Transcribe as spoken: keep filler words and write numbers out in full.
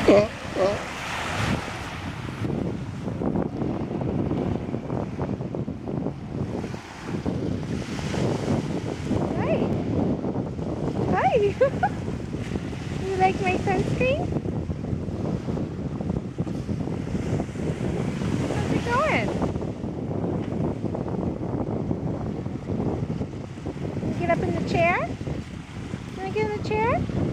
Hi. Hi. You like my sunscreen? How's it going? Get up in the chair? Can I get in the chair?